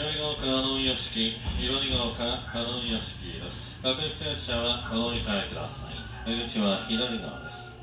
左側から野屋敷、左側から野屋敷です。各駅停車はお乗り換えください。出口は左側です。